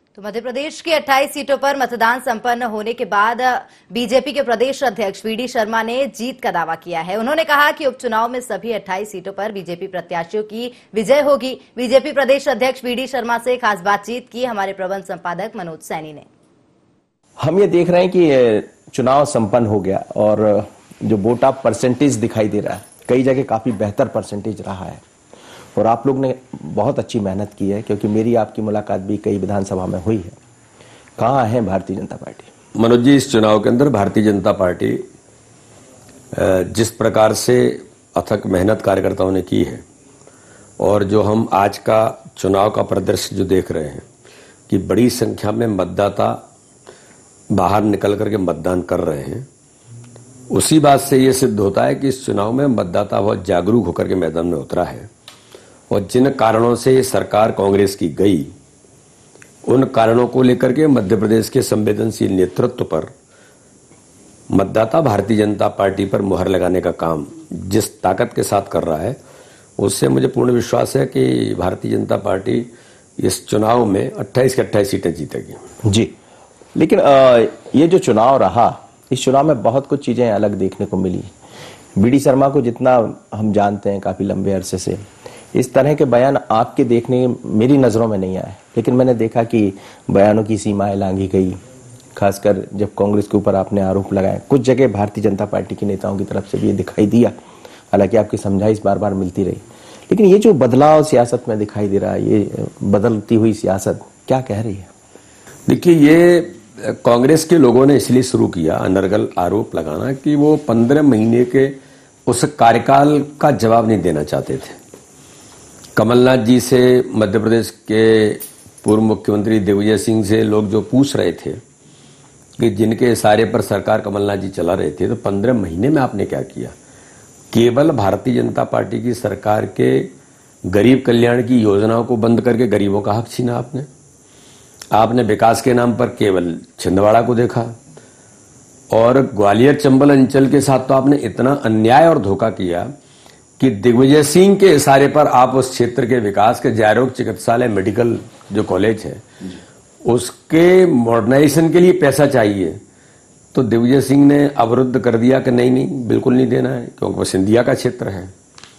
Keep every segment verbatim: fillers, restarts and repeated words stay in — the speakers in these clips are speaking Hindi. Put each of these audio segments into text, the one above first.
तो मध्य प्रदेश की अट्ठाईस सीटों पर मतदान संपन्न होने के बाद बीजेपी के प्रदेश अध्यक्ष वी डी शर्मा ने जीत का दावा किया है। उन्होंने कहा कि उपचुनाव में सभी अट्ठाईस सीटों पर बीजेपी प्रत्याशियों की विजय होगी। बीजेपी प्रदेश अध्यक्ष वी डी शर्मा से खास बातचीत की हमारे प्रबंध संपादक मनोज सैनी ने। हम ये देख रहे हैं कि चुनाव संपन्न हो गया और जो वोट ऑफ परसेंटेज दिखाई दे रहा है, कई जगह काफी बेहतर परसेंटेज रहा है और आप लोग ने बहुत अच्छी मेहनत की है, क्योंकि मेरी आपकी मुलाकात भी कई विधानसभा में हुई है। कहाँ है भारतीय जनता पार्टी? मनोज जी, इस चुनाव के अंदर भारतीय जनता पार्टी जिस प्रकार से अथक मेहनत कार्यकर्ताओं ने की है और जो हम आज का चुनाव का परिदृश्य जो देख रहे हैं कि बड़ी संख्या में मतदाता बाहर निकल करके मतदान कर रहे हैं, उसी बात से ये सिद्ध होता है कि इस चुनाव में मतदाता बहुत जागरूक होकर के मैदान में उतरा है और जिन कारणों से सरकार कांग्रेस की गई, उन कारणों को लेकर के मध्य प्रदेश के संवेदनशील नेतृत्व पर मतदाता भारतीय जनता पार्टी पर मुहर लगाने का काम जिस ताकत के साथ कर रहा है, उससे मुझे पूर्ण विश्वास है कि भारतीय जनता पार्टी इस चुनाव में अट्ठाईस की अट्ठाईस सीटें जीतेगी। जी, लेकिन आ, ये जो चुनाव रहा, इस चुनाव में बहुत कुछ चीजें अलग देखने को मिली। वी डी शर्मा को जितना हम जानते हैं काफी लंबे अरसे से, इस तरह के बयान आपके देखने मेरी नजरों में नहीं आए, लेकिन मैंने देखा कि बयानों की सीमाएं लांघी गई, खासकर जब कांग्रेस के ऊपर आपने आरोप लगाए। कुछ जगह भारतीय जनता पार्टी के नेताओं की तरफ से भी ये दिखाई दिया, हालांकि आपकी समझाइश बार बार मिलती रही। लेकिन ये जो बदलाव सियासत में दिखाई दे रहा है, ये बदलती हुई सियासत क्या कह रही है? देखिए, ये कांग्रेस के लोगों ने इसलिए शुरू किया अनर्गल आरोप लगाना कि वो पंद्रह महीने के उस कार्यकाल का जवाब नहीं देना चाहते थे। कमलनाथ जी से, मध्य प्रदेश के पूर्व मुख्यमंत्री दिग्विजय सिंह से लोग जो पूछ रहे थे कि जिनके इशारे पर सरकार कमलनाथ जी चला रहे थे, तो पंद्रह महीने में आपने क्या किया? केवल भारतीय जनता पार्टी की सरकार के गरीब कल्याण की योजनाओं को बंद करके गरीबों का हक छीना आपने। आपने विकास के नाम पर केवल छिंदवाड़ा को देखा और ग्वालियर चंबल अंचल के साथ तो आपने इतना अन्याय और धोखा किया कि दिग्विजय सिंह के इशारे पर आप उस क्षेत्र के विकास के जयरोग चिकित्सालय मेडिकल जो कॉलेज है उसके मॉडर्नाइजेशन के लिए पैसा चाहिए, तो दिग्विजय सिंह ने अवरुद्ध कर दिया कि नहीं नहीं बिल्कुल नहीं देना है, क्योंकि वो सिंधिया का क्षेत्र है।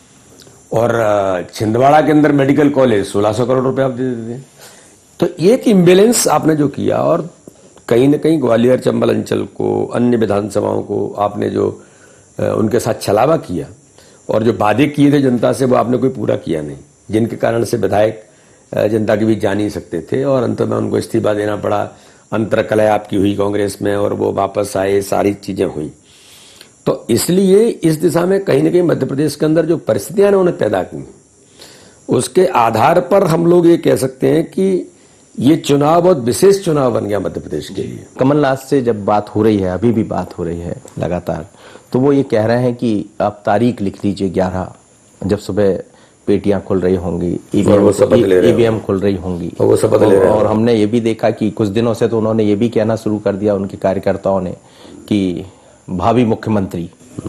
और छिंदवाड़ा के अंदर मेडिकल कॉलेज सोलह सौ करोड़ रुपए आप दे देते। तो एक इम्बेलेंस आपने जो किया और कहीं ना कहीं ग्वालियर चंबल अंचल को, अन्य विधानसभाओं को आपने जो उनके साथ छलावा किया और जो वादे किए थे जनता से, वो आपने कोई पूरा किया नहीं, जिनके कारण से विधायक जनता की भी जा नहीं सकते थे और अंत में उनको इस्तीफा देना पड़ा। अंतरकलह आपकी हुई कांग्रेस में और वो वापस आए, सारी चीजें हुई। तो इसलिए इस दिशा में कहीं ना कहीं मध्य प्रदेश के अंदर जो परिस्थितियां उन्होंने पैदा की, उसके आधार पर हम लोग ये कह सकते हैं कि ये चुनाव बहुत विशेष चुनाव बन गया मध्य प्रदेश के लिए। कमलनाथ से जब बात हो रही है, अभी भी बात हो रही है लगातार, तो वो ये कह रहे हैं कि आप तारीख लिख लीजिए ग्यारह, जब सुबह पेटियां खुल रही होंगी, ईवीएम खुल रही होंगी, वो शपथ ले रहे हैं। और हमने ये भी देखा कि कुछ दिनों से तो उन्होंने ये भी कहना शुरू कर दिया उनके कार्यकर्ताओं ने कि भावी मुख्यमंत्री।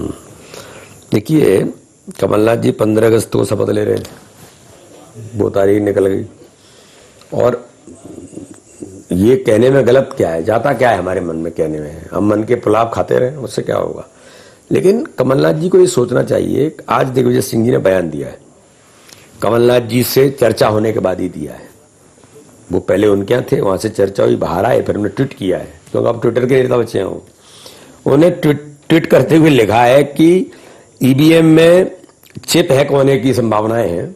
देखिए, कमलनाथ जी पंद्रह अगस्त को शपथ ले रहे थे, वो तारीख निकल गई और ये कहने में गलत क्या है, जाता क्या है हमारे मन में कहने में? हम मन के पुलाव खाते रहे, उससे क्या होगा? लेकिन कमलनाथ जी को ये सोचना चाहिए, आज दिग्विजय सिंह जी ने बयान दिया है, कमलनाथ जी से चर्चा होने के बाद ही दिया है। वो पहले उनके यहाँ थे, वहां से चर्चा हुई, बाहर आए, फिर उन्होंने ट्वीट किया है, क्योंकि आप ट्विटर के नेता बच्चे हो। उन्हें ट्वीट ट्वीट करते हुए लिखा है कि ईवीएम में चिप हैक होने की संभावनाएं हैं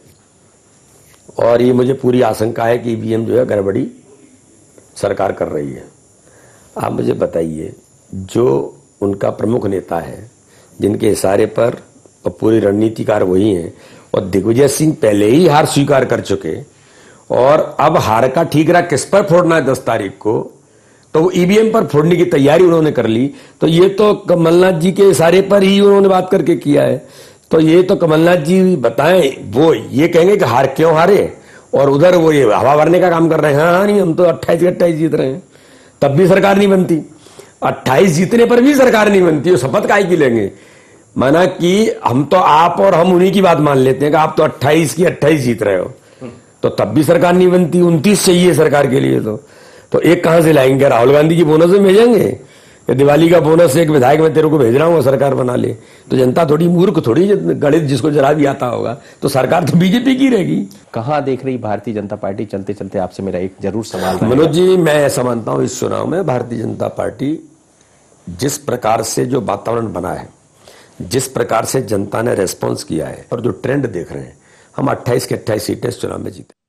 और ये मुझे पूरी आशंका है कि ईवीएम जो है गड़बड़ी सरकार कर रही है। आप मुझे बताइए, जो उनका प्रमुख नेता है, जिनके इशारे पर और पूरी रणनीतिकार वही हैं, और दिग्विजय सिंह पहले ही हार स्वीकार कर चुके और अब हार का ठीकरा किस पर फोड़ना है दस तारीख को, तो वो ईवीएम पर फोड़ने की तैयारी उन्होंने कर ली। तो ये तो कमलनाथ जी के इशारे पर ही उन्होंने बात करके किया है। तो ये तो कमलनाथ जी बताएं, वो ये कहेंगे कि हार क्यों हारे, और उधर वो ये हवा भरने का काम कर रहे हैं। हाँ हाँ नहीं, हम तो अट्ठाईस अट्ठाईस जीत रहे हैं, तब भी सरकार नहीं बनती। अट्ठाईस जीतने पर भी सरकार नहीं बनती, वो शपथ काहे की लेंगे? माना कि हम तो आप और हम उन्हीं की बात मान लेते हैं कि आप तो अट्ठाईस की अट्ठाईस जीत रहे हो, तो तब भी सरकार नहीं बनती। उनतीस चाहिए सरकार के लिए, तो तो एक कहां से लाएंगे? राहुल गांधी की बोनस में भेजेंगे? या दिवाली का बोनस एक विधायक मैं तेरे को भेज रहा हूं सरकार बना ले? तो जनता थोड़ी मूर्ख थोड़ी, गणित जिसको जरा भी आता होगा, तो सरकार तो बीजेपी की रहेगी। कहां देख रही भारतीय जनता पार्टी? चलते चलते आपसे मेरा एक जरूर सवाल रहेगा। मनोज जी, मैं ऐसा मानता हूं इस चुनाव में भारतीय जनता पार्टी जिस प्रकार से जो वातावरण बना है, जिस प्रकार से जनता ने रेस्पॉन्स किया है और जो ट्रेंड देख रहे हैं, हम अट्ठाईस के अट्ठाईस सीटें इस चुनाव में जीते।